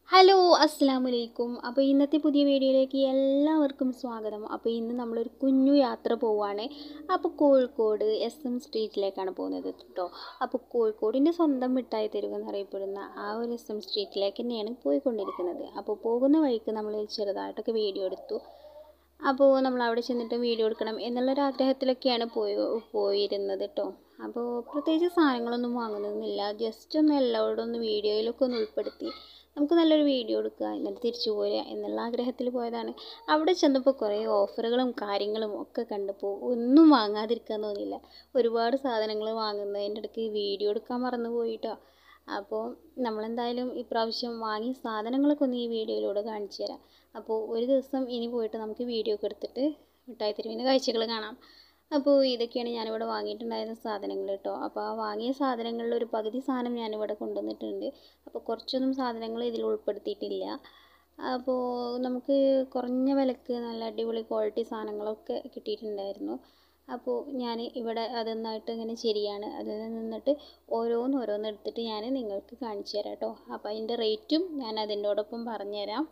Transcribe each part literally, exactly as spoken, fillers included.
Hello അസ്സലാമു അലൈക്കും. അപ്പോൾ ഇന്നത്തെ പുതിയ വീഡിയോയിലേക്ക് എല്ലാവർക്കും സ്വാഗതം. അപ്പോൾ ഇന്ന് നമ്മളൊരു കുഞ്ഞു യാത്ര പോവുകയാണ്. അപ്പോൾ കോഴിക്കോട് എസ് എം സ്ട്രീറ്റിലേക്കാണ് പോകുന്നത് കേട്ടോ. അപ്പോൾ കോഴിക്കോടിൻ്റെ സ്വന്തം മിഠായി തെരുവ് എന്നറിയപ്പെടുന്ന ആ ഒരു എസ് എം സ്ട്രീറ്റിലേക്ക് തന്നെയാണ് പോയിക്കൊണ്ടിരിക്കുന്നത്. അപ്പോൾ പോകുന്ന വഴിക്ക് നമ്മൾ ചെറുതായിട്ടൊക്കെ വീഡിയോ എടുത്തു. അപ്പോൾ നമ്മൾ അവിടെ ചെന്നിട്ട് വീഡിയോ എടുക്കണം എന്നുള്ളൊരാഗ്രഹത്തിലൊക്കെയാണ് പോയി പോയിരുന്നത് കേട്ടോ. അപ്പോൾ പ്രത്യേകിച്ച് സാധനങ്ങളൊന്നും വാങ്ങുന്നൊന്നുമില്ല, ജസ്റ്റ് ഒന്ന് എല്ലാവരോടും ഒന്ന് വീഡിയോയിലൊക്കെ ഒന്ന് ഉൾപ്പെടുത്തി നമുക്ക് നല്ലൊരു വീഡിയോ എടുക്കുക എന്നിട്ട് തിരിച്ചു പോരുക എന്നുള്ള ആഗ്രഹത്തിൽ പോയതാണ്. അവിടെ ചെന്നപ്പോൾ കുറേ ഓഫറുകളും കാര്യങ്ങളും ഒക്കെ കണ്ടപ്പോൾ ഒന്നും വാങ്ങാതിരിക്കാൻ തോന്നിയില്ല. ഒരുപാട് സാധനങ്ങൾ വാങ്ങുന്നതിൻ്റെ ഇടയ്ക്ക് വീഡിയോ എടുക്കാൻ മറന്നു പോയിട്ടോ. അപ്പോൾ നമ്മളെന്തായാലും ഇപ്രാവശ്യം വാങ്ങിയ സാധനങ്ങളൊക്കെ ഒന്ന് ഈ വീഡിയോയിലൂടെ കാണിച്ചു തരാം. അപ്പോൾ ഒരു ദിവസം ഇനി പോയിട്ട് നമുക്ക് വീഡിയോ ഒക്കെ എടുത്തിട്ട് മിഠായി തെരുവിൻ്റെ കാഴ്ചകൾ കാണാം. അപ്പോൾ ഇതൊക്കെയാണ് ഞാനിവിടെ വാങ്ങിയിട്ടുണ്ടായിരുന്ന സാധനങ്ങൾ കേട്ടോ. അപ്പോൾ ആ വാങ്ങിയ സാധനങ്ങളിൽ ഒരു പകുതി സാധനം ഞാനിവിടെ കൊണ്ടുവന്നിട്ടുണ്ട്. അപ്പോൾ കുറച്ചൊന്നും സാധനങ്ങൾ ഇതിൽ ഉൾപ്പെടുത്തിയിട്ടില്ല. അപ്പോൾ നമുക്ക് കുറഞ്ഞ വിലക്ക് നല്ല അടിപൊളി ക്വാളിറ്റി സാധനങ്ങളൊക്കെ കിട്ടിയിട്ടുണ്ടായിരുന്നു. അപ്പോൾ ഞാൻ ഇവിടെ അതൊന്നായിട്ട് ഇങ്ങനെ ശരിയാണ് അതിൽ നിന്നിട്ട് ഓരോന്ന് ഓരോന്ന് എടുത്തിട്ട് ഞാൻ നിങ്ങൾക്ക് കാണിച്ചു തരാം കേട്ടോ. അപ്പോൾ അതിൻ്റെ റേറ്റും ഞാൻ അതിൻ്റോടൊപ്പം പറഞ്ഞുതരാം.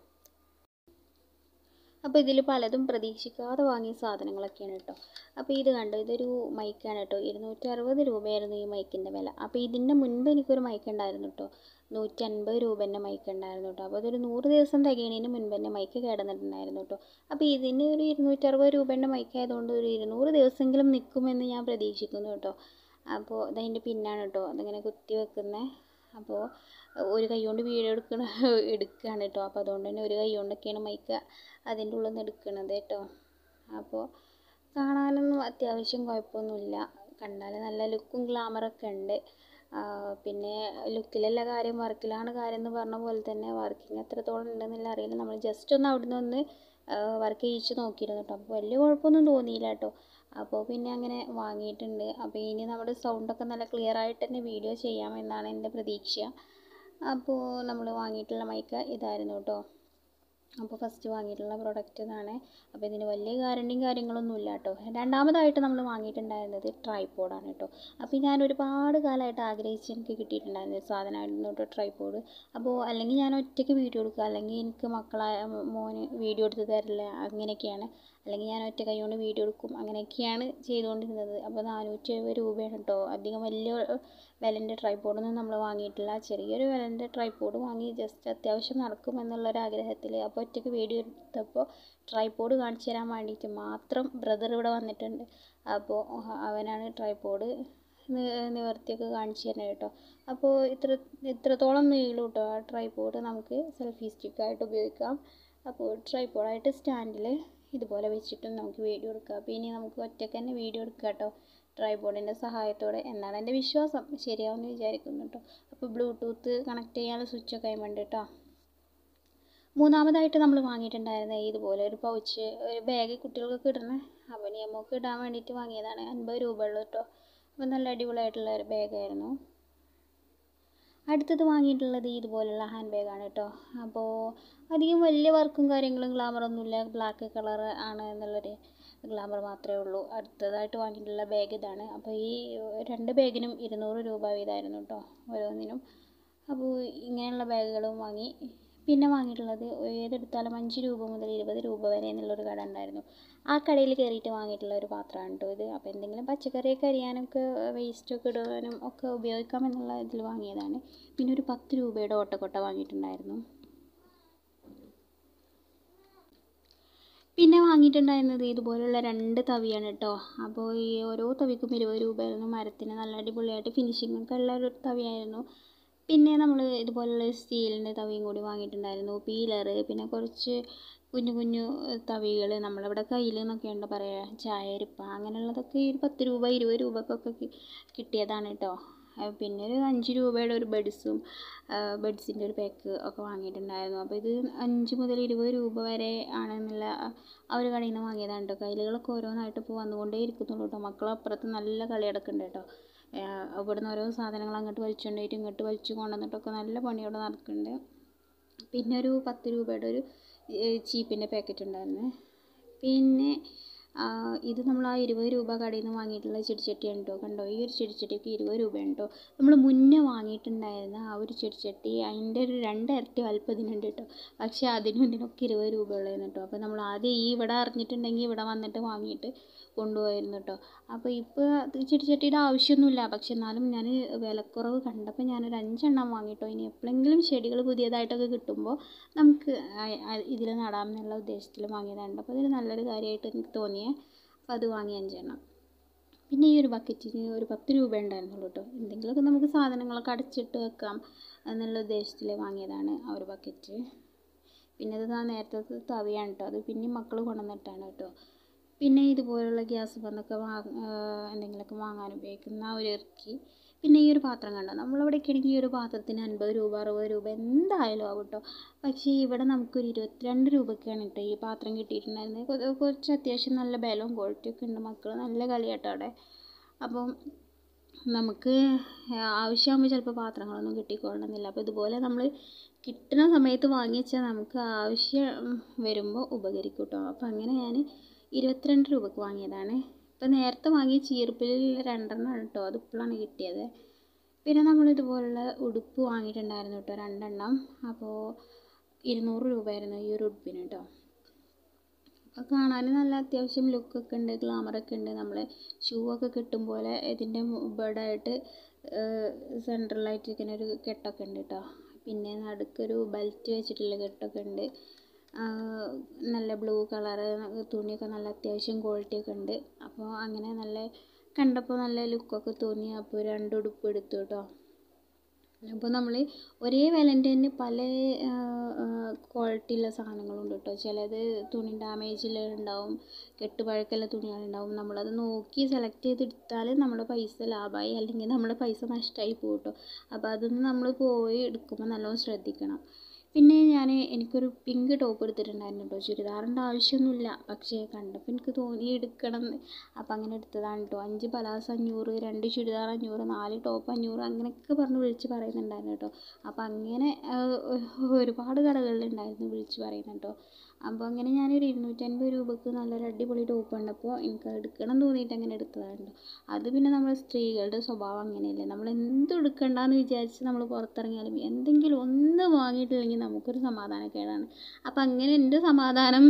അപ്പോൾ ഇതിൽ പലതും പ്രതീക്ഷിക്കാതെ വാങ്ങിയ സാധനങ്ങളൊക്കെയാണ് കേട്ടോ. അപ്പോൾ ഇത് കണ്ടോ, ഇതൊരു മൈക്കാണ് കേട്ടോ. ഇരുന്നൂറ്റി അറുപത് രൂപയായിരുന്നു ഈ മൈക്കിൻ്റെ വില. അപ്പോൾ ഇതിൻ്റെ മുൻപ് എനിക്കൊരു മൈക്ക് ഉണ്ടായിരുന്നു കേട്ടോ, നൂറ്റി അൻപത് രൂപേൻ്റെ മൈക്ക് ഉണ്ടായിരുന്നു കേട്ടോ. അപ്പോൾ അതൊരു നൂറ് ദിവസം തികയുന്നതിന് മുൻപ് തന്നെ മൈക്ക് കിടന്നിട്ടുണ്ടായിരുന്നു കേട്ടോ. അപ്പോൾ ഇതിന് ഒരു ഇരുന്നൂറ്ററുപത് രൂപേൻ്റെ മൈക്ക് ആയതുകൊണ്ട് ഒരു ഇരുന്നൂറ് ദിവസമെങ്കിലും നിൽക്കുമെന്ന് ഞാൻ പ്രതീക്ഷിക്കുന്നു കേട്ടോ. അപ്പോൾ അതതിൻ്റെ പിന്നാണ് കേട്ടോ, അതിങ്ങനെ കുത്തി വെക്കുന്നത്. അപ്പോൾ ഒരു കൈ കൊണ്ട് വീഡിയോ എടുക്കണ എടുക്കുകയാണ് കേട്ടോ. അപ്പോൾ അതുകൊണ്ട് തന്നെ ഒരു കൈ കൊണ്ടൊക്കെയാണ് മൈക്ക് അതിൻ്റെ ഉള്ളിൽ നിന്ന് എടുക്കുന്നത് കേട്ടോ. അപ്പോൾ കാണാനൊന്നും അത്യാവശ്യം കുഴപ്പമൊന്നുമില്ല, കണ്ടാൽ നല്ല ലുക്കും ഗ്ലാമറൊക്കെ ഉണ്ട്. പിന്നെ ലുക്കിലല്ല കാര്യം, വർക്കിലാണ് കാര്യം എന്ന് പറഞ്ഞ പോലെ തന്നെ വർക്കിംഗ് എത്രത്തോളം ഉണ്ടെന്നില്ല അറിയില്ല. നമ്മൾ ജസ്റ്റ് ഒന്ന് അവിടെ നിന്ന് ഒന്ന് വർക്ക് ചെയ്യിച്ച് നോക്കിയിരുന്നു കേട്ടോ. അപ്പോൾ വലിയ കുഴപ്പമൊന്നും തോന്നിയില്ല കേട്ടോ. അപ്പോൾ പിന്നെ അങ്ങനെ വാങ്ങിയിട്ടുണ്ട്. അപ്പോൾ ഇനി നമ്മുടെ സൗണ്ടൊക്കെ നല്ല ക്ലിയർ ആയിട്ട് തന്നെ വീഡിയോ ചെയ്യാമെന്നാണ് എൻ്റെ പ്രതീക്ഷ. അപ്പോൾ നമ്മൾ വാങ്ങിയിട്ടുള്ള മൈക്ക് ഇതായിരുന്നു കേട്ടോ. അപ്പോൾ ഫസ്റ്റ് വാങ്ങിയിട്ടുള്ള പ്രോഡക്റ്റ് ഇതാണ്. അപ്പോൾ ഇതിന് വലിയ ഗ്യാരണ്ടിയും കാര്യങ്ങളൊന്നും ഇല്ല കേട്ടോ. രണ്ടാമതായിട്ട് നമ്മൾ വാങ്ങിയിട്ടുണ്ടായിരുന്നത് ട്രൈപോഡാണ് കേട്ടോ. അപ്പോൾ ഞാൻ ഒരുപാട് കാലമായിട്ട് ആഗ്രഹിച്ച് എനിക്ക് കിട്ടിയിട്ടുണ്ടായിരുന്ന ഒരു സാധനമായിരുന്നു കേട്ടോ ട്രൈപോഡ്. അപ്പോൾ അല്ലെങ്കിൽ ഞാൻ ഒറ്റയ്ക്ക് വീഡിയോ എടുക്കുക, അല്ലെങ്കിൽ എനിക്ക് മക്കളായ മോന് വീഡിയോ എടുത്ത് തരില്ല, അങ്ങനെയൊക്കെയാണ്. അല്ലെങ്കിൽ ഞാൻ ഒറ്റ കൈ കൊണ്ട് വീഡിയോ എടുക്കും, അങ്ങനെയൊക്കെയാണ് ചെയ്തുകൊണ്ടിരുന്നത്. അപ്പോൾ നാനൂറ്റി എഴുപത് രൂപയാണ് കേട്ടോ. അധികം വലിയ വിലൻ്റെ ട്രൈപോഡൊന്നും നമ്മൾ വാങ്ങിയിട്ടില്ല. ചെറിയൊരു വിലൻ്റെ ട്രൈപോഡ് വാങ്ങി ജസ്റ്റ് അത്യാവശ്യം നടക്കും എന്നുള്ളൊരാഗ്രഹത്തിൽ. അപ്പോൾ ഒറ്റയ്ക്ക് വീഡിയോ എടുത്തപ്പോൾ ട്രൈപോഡ് കാണിച്ചു തരാൻ വേണ്ടിയിട്ട് മാത്രം ബ്രദർ ഇവിടെ വന്നിട്ടുണ്ട്. അപ്പോൾ അവനാണ് ട്രൈപോഡ് നിവർത്തിയൊക്കെ കാണിച്ചു തരുന്നത് കേട്ടോ. അപ്പോൾ ഇത്ര ഇത്രത്തോളം നീളും കേട്ടോ ആ ട്രൈപോഡ്. നമുക്ക് സെൽഫി സ്റ്റിക്കായിട്ട് ഉപയോഗിക്കാം. അപ്പോൾ ട്രൈപോഡായിട്ട് സ്റ്റാൻഡിൽ ഇതുപോലെ വെച്ചിട്ടും നമുക്ക് വീഡിയോ എടുക്കാം. അപ്പോൾ ഇനി നമുക്ക് ഒറ്റയ്ക്ക് തന്നെ വീഡിയോ എടുക്കാം കേട്ടോ ട്രൈപോഡിൻ്റെ സഹായത്തോടെ എന്നാണ് എൻ്റെ വിശ്വാസം. ശരിയാവുമെന്ന് വിചാരിക്കുന്നു കേട്ടോ. അപ്പോൾ ബ്ലൂടൂത്ത് കണക്ട് ചെയ്യാനുള്ള സ്വിച്ചൊക്കെ ഉണ്ട് കേട്ടോ. മൂന്നാമതായിട്ട് നമ്മൾ വാങ്ങിയിട്ടുണ്ടായിരുന്നത് ഇതുപോലെ ഒരു പൗച്ച്, ഒരു ബാഗ് കുട്ടികൾക്കൊക്കെ ഇടണേ. അപ്പോൾ നിയമമൊക്കെ ഇടാൻ വേണ്ടിയിട്ട് വാങ്ങിയതാണ്. അൻപത് രൂപ ഉള്ളൂ കേട്ടോ. അപ്പോൾ നല്ല അടിപൊളിയായിട്ടുള്ള ഒരു ബാഗായിരുന്നു. അടുത്തത് വാങ്ങിയിട്ടുള്ളത് ഇതുപോലുള്ള ഹാൻഡ് ബാഗാണ് കേട്ടോ. അപ്പോൾ അധികം വലിയ വർക്കും കാര്യങ്ങളും ഗ്ലാമറൊന്നുമില്ല, ബ്ലാക്ക് കളർ ആണ് എന്നുള്ളൊരു ഗ്ലാമർ മാത്രമേ ഉള്ളൂ. അടുത്തതായിട്ട് വാങ്ങിയിട്ടുള്ള ബാഗ് ഇതാണ്. അപ്പോൾ ഈ രണ്ട് ബാഗിനും ഇരുന്നൂറ് രൂപ വീതമായിരുന്നു കേട്ടോ ഓരോന്നിനും. അപ്പോൾ ഇങ്ങനെയുള്ള ബാഗുകളും വാങ്ങി. പിന്നെ വാങ്ങിയിട്ടുള്ളത് ഏതെടുത്താലും അഞ്ച് രൂപ മുതൽ ഇരുപത് രൂപ വരെ എന്നുള്ളൊരു കട ഉണ്ടായിരുന്നു. ആ കടയിൽ കയറിയിട്ട് വാങ്ങിയിട്ടുള്ള ഒരു പാത്രമാണ് കേട്ടോ ഇത്. അപ്പോൾ എന്തെങ്കിലും പച്ചക്കറിയൊക്കെ അരിയാനൊക്കെ വേസ്റ്റൊക്കെ ഇടാനും ഒക്കെ ഉപയോഗിക്കാം എന്നുള്ള ഇതിൽ വാങ്ങിയതാണ്. പിന്നെ ഒരു പത്ത് രൂപയുടെ ഓട്ടക്കൊട്ട വാങ്ങിയിട്ടുണ്ടായിരുന്നു. പിന്നെ വാങ്ങിയിട്ടുണ്ടായിരുന്നത് ഇതുപോലുള്ള രണ്ട് തവിയാണ് കേട്ടോ. അപ്പോൾ ഈ ഓരോ തവിക്കും ഇരുപത് രൂപയായിരുന്നു. മരത്തിന് നല്ല അടിപൊളിയായിട്ട് ഫിനിഷിങ്ങൊക്കെ ഉള്ള ഒരു തവിയായിരുന്നു. പിന്നെ നമ്മൾ ഇതുപോലുള്ള സ്റ്റീലിൻ്റെ തവിയും കൂടി വാങ്ങിയിട്ടുണ്ടായിരുന്നു. പീലറ്, പിന്നെ കുറച്ച് കുഞ്ഞു കുഞ്ഞു തവികൾ നമ്മളിവിടെ കയ്യിൽ നിന്നൊക്കെ ഉണ്ട് പറയുക, ചായരിപ്പ അങ്ങനെയുള്ളതൊക്കെ ഒരു പത്ത് രൂപ ഇരുപത് രൂപക്കൊക്കെ കിട്ടിയതാണ് കേട്ടോ. പിന്നെ ഒരു അഞ്ച് രൂപയുടെ ഒരു ബഡ്സും ബഡ്സിൻ്റെ ഒരു പാക്ക് ഒക്കെ വാങ്ങിയിട്ടുണ്ടായിരുന്നു. അപ്പോൾ ഇത് അഞ്ച് മുതൽ ഇരുപത് രൂപ വരെ ആണെന്നുള്ള ആ ഒരു കടയിൽ നിന്ന് വാങ്ങിയതാണ് കേട്ടോ. കയ്യിലുകളൊക്കെ ഓരോന്നായിട്ട് ഇപ്പോൾ വന്നുകൊണ്ടേ ഇരിക്കുന്നുള്ളൂ കേട്ടോ. മക്കളപ്പുറത്ത് നല്ല കളി കിടക്കുന്നുണ്ട് കേട്ടോ. ഇവിടുന്ന് ഓരോ സാധനങ്ങൾ അങ്ങോട്ട് വലിച്ചുകൊണ്ടിട്ട് ഇങ്ങോട്ട് വലിച്ചു കൊണ്ടുവന്നിട്ടൊക്കെ നല്ല പണിയോടെ നടക്കുന്നുണ്ട്. പിന്നെ ഒരു പത്ത് രൂപയുടെ ഒരു ചീപ്പിൻ്റെ പാക്കറ്റ് ഉണ്ടായിരുന്നു. പിന്നെ ഇത് നമ്മൾ ആ ഇരുപത് രൂപ കടയിൽ നിന്ന് വാങ്ങിയിട്ടുള്ള ചെടിച്ചട്ടിയാണ് കേട്ടോ. കണ്ടോ, ഈ ഒരു ചെടിച്ചട്ടിക്ക് ഇരുപത് രൂപയാണ് കേട്ടോ. നമ്മൾ മുന്നേ വാങ്ങിയിട്ടുണ്ടായിരുന്ന ആ ഒരു ചെടിച്ചട്ടി അതിൻ്റെ ഒരു രണ്ടിരട്ടി വലുപ്പത്തിനുണ്ട് കേട്ടോ. പക്ഷേ അതിനും ഇതിനൊക്കെ ഇരുപത് രൂപ ഉള്ളതായിരുന്നു കേട്ടോ. അപ്പോൾ നമ്മൾ ആദ്യം ഈ ഇവിടെ അറിഞ്ഞിട്ടുണ്ടെങ്കിൽ ഇവിടെ വന്നിട്ട് വാങ്ങിയിട്ട് കൊണ്ടുപോയിരുന്നു കേട്ടോ. അപ്പോൾ ഇപ്പോൾ ചെടിച്ചട്ടിയുടെ ആവശ്യമൊന്നുമില്ല. പക്ഷെ എന്നാലും ഞാൻ വിലക്കുറവ് കണ്ടപ്പോൾ ഞാനൊരു അഞ്ചെണ്ണം വാങ്ങിയിട്ടോ. ഇനി എപ്പോഴെങ്കിലും ചെടികൾ പുതിയതായിട്ടൊക്കെ കിട്ടുമ്പോൾ നമുക്ക് ഇതിൽ നടാം എന്നുള്ള ഉദ്ദേശത്തിൽ വാങ്ങിയതാണ്. അപ്പോൾ ഇതിൽ നല്ലൊരു കാര്യമായിട്ട് എനിക്ക് തോന്നിയേ, അപ്പോൾ അത് വാങ്ങി അഞ്ചെണ്ണം. പിന്നെ ഈ ഒരു ബക്കറ്റിന് ഒരു പത്ത് രൂപ ഉണ്ടായിരുന്നുള്ളൂ കേട്ടോ. എന്തെങ്കിലുമൊക്കെ നമുക്ക് സാധനങ്ങളൊക്കെ അടച്ചിട്ട് വെക്കാം എന്നുള്ള ഉദ്ദേശത്തിൽ വാങ്ങിയതാണ് ആ ഒരു ബക്കറ്റ്. പിന്നെ ഇത് ഞാൻ നേരത്തെ തവിയാണ് കേട്ടോ. അത് പിന്നെയും മക്കൾ കൊണ്ടുവന്നിട്ടാണ് കേട്ടോ. പിന്നെ ഇതുപോലുള്ള ഗ്യാസ് ബന്നൊക്കെ വാ എന്തെങ്കിലുമൊക്കെ വാങ്ങാൻ ഉപയോഗിക്കുന്ന ഒരു ഇറക്കി. പിന്നെ ഈ ഒരു പാത്രം കണ്ടോ, നമ്മളവിടെയൊക്കെ ആണെങ്കിൽ ഈ ഒരു പാത്രത്തിന് അൻപത് രൂപ അറുപത് രൂപ എന്തായാലും ആവും കേട്ടോ. പക്ഷേ ഇവിടെ നമുക്കൊരു ഇരുപത്തിരണ്ട് രൂപയ്ക്കാണ് കേട്ടോ ഈ പാത്രം കിട്ടിയിട്ടുണ്ടായിരുന്നത്. കുറച്ച് അത്യാവശ്യം നല്ല ബലവും ക്വാളിറ്റിയൊക്കെ ഉണ്ട്. മക്കൾ നല്ല കളിയാട്ടോ അവിടെ. അപ്പം നമുക്ക് ആവശ്യമാകുമ്പോൾ ചിലപ്പോൾ പാത്രങ്ങളൊന്നും കിട്ടിക്കൊള്ളണമെന്നില്ല. അപ്പോൾ ഇതുപോലെ നമ്മൾ കിട്ടുന്ന സമയത്ത് വാങ്ങി വെച്ചാൽ നമുക്ക് ആവശ്യം വരുമ്പോൾ ഉപകരിക്കും കേട്ടോ. അപ്പോൾ അങ്ങനെ ഞാൻ ഇരുപത്തിരണ്ട് രൂപയ്ക്ക് വാങ്ങിയതാണ്. ഇപ്പം നേരത്തെ വാങ്ങിയ ചീർപ്പിൽ രണ്ടെണ്ണമാണ് കേട്ടോ. അത് ഇപ്പോഴാണ് കിട്ടിയത്. പിന്നെ നമ്മൾ ഇതുപോലുള്ള ഉടുപ്പ് വാങ്ങിയിട്ടുണ്ടായിരുന്നു കേട്ടോ, രണ്ടെണ്ണം. അപ്പോൾ ഇരുന്നൂറ് രൂപയായിരുന്നു ഈ ഒരു ഉടുപ്പിന് കേട്ടോ. അപ്പോൾ കാണാൻ നല്ല അത്യാവശ്യം ലുക്കൊക്കെ ഉണ്ട്, ഗ്ലാമറൊക്കെ ഉണ്ട്. നമ്മൾ ഷൂ ഒക്കെ കിട്ടും പോലെ ഇതിൻ്റെ ബേഡായിട്ട് സെൻട്രലായിട്ട് ഇങ്ങനെ ഒരു കെട്ടൊക്കെ ഉണ്ട് കേട്ടോ. പിന്നെ നടുക്കൊരു ബെൽറ്റ് വെച്ചിട്ടുള്ള കെട്ടൊക്കെ ഉണ്ട്. നല്ല ബ്ലൂ കളറ് തുണിയൊക്കെ നല്ല അത്യാവശ്യം ക്വാളിറ്റിയൊക്കെ ഉണ്ട്. അപ്പോൾ അങ്ങനെ നല്ല കണ്ടപ്പോൾ നല്ല ലുക്കൊക്കെ തോന്നി. അപ്പോൾ രണ്ട് ഉടുപ്പ് എടുത്തു കേട്ടോ. അപ്പോൾ നമ്മൾ ഒരേ വിലൻ്റെ തന്നെ പല ക്വാളിറ്റിയുള്ള സാധനങ്ങളുണ്ട് കേട്ടോ. ചിലത് തുണി ഡാമേജിൽ ഉണ്ടാവും, കെട്ടുപഴക്കമുള്ള തുണികളുണ്ടാവും. നമ്മളത് നോക്കി സെലക്ട് ചെയ്തെടുത്താൽ നമ്മുടെ പൈസ ലാഭമായി, അല്ലെങ്കിൽ നമ്മുടെ പൈസ നഷ്ടമായി പോകും കേട്ടോ. അപ്പോൾ അതൊന്ന് നമ്മൾ പോയി എടുക്കുമ്പോൾ നല്ലോണം ശ്രദ്ധിക്കണം. പിന്നെ ഞാൻ എനിക്കൊരു പിങ്ക് ടോപ്പ് എടുത്തിട്ടുണ്ടായിരുന്നു കേട്ടോ. ചുരിദാറിൻ്റെ ആവശ്യമൊന്നുമില്ല, പക്ഷേ കണ്ടപ്പോൾ എനിക്ക് തോന്നി എടുക്കണം എന്ന്. അപ്പോൾ അങ്ങനെ എടുത്തതാണ് കേട്ടോ. അഞ്ച് പലാസ അഞ്ഞൂറ്, രണ്ട് ചുരിദാർ അഞ്ഞൂറ്, നാല് ടോപ്പ് അഞ്ഞൂറ്, അങ്ങനെയൊക്കെ പറഞ്ഞ് വിളിച്ച് പറയുന്നുണ്ടായിരുന്നു കേട്ടോ. അപ്പോൾ അങ്ങനെ ഒരുപാട് കടകളിലുണ്ടായിരുന്നു വിളിച്ച് പറയുന്നത് കേട്ടോ. അപ്പോൾ അങ്ങനെ ഞാനൊരു ഇരുന്നൂറ്റൻപത് രൂപയ്ക്ക് നല്ലൊരു അടിപൊളി ടോപ്പ് കണ്ടപ്പോൾ എനിക്കത് എടുക്കണം എന്ന് തോന്നിയിട്ട് അങ്ങനെ എടുത്തതാണ് കേട്ടോ. അത് പിന്നെ നമ്മൾ സ്ത്രീകളുടെ സ്വഭാവം അങ്ങനെയല്ലേ, നമ്മൾ എന്ത് എടുക്കണ്ടെന്ന് വിചാരിച്ച് നമ്മൾ പുറത്തിറങ്ങിയാലും എന്തെങ്കിലും ഒന്ന് വാങ്ങിയിട്ടില്ലെങ്കിൽ നമുക്കൊരു സമാധാനക്കേടാണ്. അപ്പം അങ്ങനെ എൻ്റെ സമാധാനം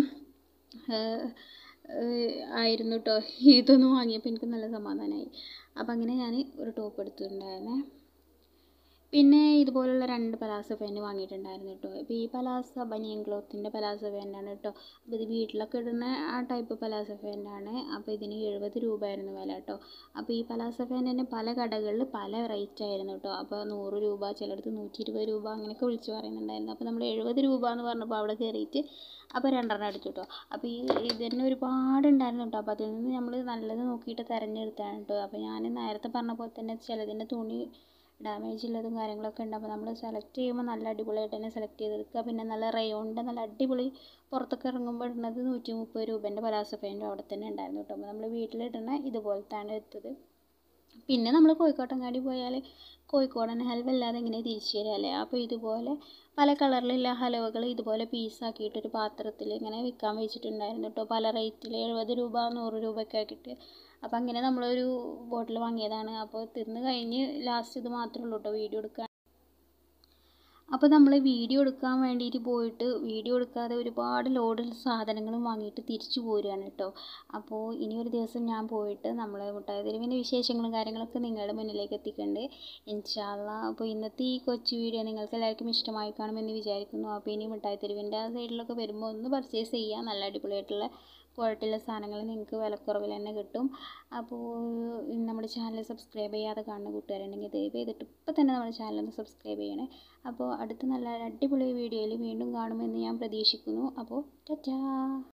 ആയിരുന്നു കേട്ടോ ഇതൊന്ന് വാങ്ങിയപ്പോൾ എനിക്ക് നല്ല സമാധാനമായി. അപ്പം അങ്ങനെ ഞാൻ ഒരു ടോപ്പ് എടുത്തിട്ടുണ്ടായിരുന്നേ. പിന്നെ ഇതുപോലുള്ള രണ്ട് പലാസോ പാൻറ്റ് വാങ്ങിയിട്ടുണ്ടായിരുന്നു കേട്ടോ. ഇപ്പോൾ ഈ പലാസ ബനിയൻ ക്ലോത്തിൻ്റെ പലാസോ പാൻറ്റാണ് കേട്ടോ. അപ്പോൾ ഇത് വീട്ടിലൊക്കെ ഇടുന്ന ആ ടൈപ്പ് പലാസോ പാൻറ്റാണ്. അപ്പോൾ ഇതിന് എഴുപത് രൂപയായിരുന്നു വില കേട്ടോ. അപ്പോൾ ഈ പലാസോ പാൻറ്റ് തന്നെ പല കടകളിൽ പല റേറ്റ് ആയിരുന്നു കേട്ടോ. അപ്പോൾ നൂറ് രൂപ, ചിലടത്ത് നൂറ്റി ഇരുപത് രൂപ അങ്ങനെയൊക്കെ വിളിച്ച് പറയുന്നുണ്ടായിരുന്നു. അപ്പോൾ നമ്മൾ എഴുപത് രൂപ എന്ന് പറഞ്ഞപ്പോൾ അവിടെ കയറിയിട്ട് അപ്പോൾ രണ്ടെണ്ണം എടുത്തു കേട്ടോ. അപ്പോൾ ഈ ഇത് തന്നെ ഒരുപാടുണ്ടായിരുന്നു കേട്ടോ. അപ്പോൾ അതിൽ നിന്ന് നമ്മൾ നല്ലത് നോക്കിയിട്ട് തിരഞ്ഞെടുത്താണ് കേട്ടോ. അപ്പോൾ ഞാൻ നേരത്തെ പറഞ്ഞ പോലെ തന്നെ ചിലതിൻ്റെ തുണി ഡാമേജ് ഉള്ളതും കാര്യങ്ങളൊക്കെ ഉണ്ട്. അപ്പോൾ നമ്മൾ സെലക്ട് ചെയ്യുമ്പോൾ നല്ല അടിപൊളിയായിട്ട് തന്നെ സെലക്ട് ചെയ്തെടുക്കുക. പിന്നെ നല്ല റയോണിൻ്റെ നല്ല അടിപൊളി പുറത്തൊക്കെ ഇറങ്ങുമ്പോൾ ഇടുന്നത് നൂറ്റി മുപ്പത് രൂപേൻ്റെ പലാസോ പാൻറ്റും അവിടെ തന്നെ ഉണ്ടായിരുന്നു കേട്ടോ. അപ്പോൾ നമ്മൾ വീട്ടിലിടുന്ന ഇതുപോലത്താണ് എടുത്തത്. പിന്നെ നമ്മൾ കോഴിക്കോട്ടങ്ങാടി പോയാൽ കോഴിക്കോടൻ ഹൽവ അല്ലാതെ ഇങ്ങനെ തിരിച്ചു തരാമല്ലേ. അപ്പോൾ ഇതുപോലെ പല കളറിലുള്ള ഹലുവകൾ ഇതുപോലെ പീസാക്കിയിട്ടൊരു പാത്രത്തിൽ ഇങ്ങനെ വിൽക്കാൻ വെച്ചിട്ടുണ്ടായിരുന്നു കേട്ടോ. പല റേറ്റിൽ എഴുപത് രൂപ നൂറ് രൂപയൊക്കെ ആക്കിയിട്ട്. അപ്പോൾ അങ്ങനെ നമ്മളൊരു ബോട്ടിൽ വാങ്ങിയതാണ്. അപ്പോൾ തിന്ന് കഴിഞ്ഞ് ലാസ്റ്റ് ഇത് മാത്രമേ ഉള്ളൂ കേട്ടോ വീഡിയോ എടുക്കാൻ. അപ്പോൾ നമ്മൾ വീഡിയോ എടുക്കാൻ വേണ്ടിയിട്ട് പോയിട്ട് വീഡിയോ എടുക്കാതെ ഒരുപാട് ലോഡ് സാധനങ്ങളും വാങ്ങിയിട്ട് തിരിച്ചു പോരുകയാണ് കേട്ടോ. അപ്പോൾ ഇനി ഒരു ദിവസം ഞാൻ പോയിട്ട് നമ്മൾ മുട്ടായി തെരുവിൻ്റെ വിശേഷങ്ങളും കാര്യങ്ങളൊക്കെ നിങ്ങളുടെ മുന്നിലേക്ക് എത്തിക്കണ്ട് ഇൻഷാ അല്ലാഹ്. അപ്പോൾ ഇന്നത്തെ ഈ കൊച്ചു വീഡിയോ നിങ്ങൾക്ക് എല്ലാവർക്കും ഇഷ്ടമായി കാണുമെന്ന് വിചാരിക്കുന്നു. അപ്പോൾ ഇനി മുട്ടായി തെരുവിൻ്റെ ആ സൈഡിലൊക്കെ വരുമ്പോൾ ഒന്ന് പർച്ചേസ് ചെയ്യുക. നല്ല അടിപൊളിയായിട്ടുള്ള ക്വാളിറ്റിയുള്ള സാധനങ്ങൾ നിങ്ങൾക്ക് വിലക്കുറവിൽ തന്നെ കിട്ടും. അപ്പോൾ നമ്മുടെ ചാനൽ സബ്സ്ക്രൈബ് ചെയ്യാതെ കാണുന്ന കൂട്ടുകാരുണ്ടെങ്കിൽ ദയവ് ചെയ്തിട്ട് ഇപ്പോൾ തന്നെ നമ്മുടെ ചാനൽ ഒന്ന് സബ്സ്ക്രൈബ് ചെയ്യണേ. അപ്പോൾ അടുത്ത നല്ല അടിപൊളി വീഡിയോയിൽ വീണ്ടും കാണുമെന്ന് ഞാൻ പ്രതീക്ഷിക്കുന്നു. അപ്പോൾ ടാറ്റാ.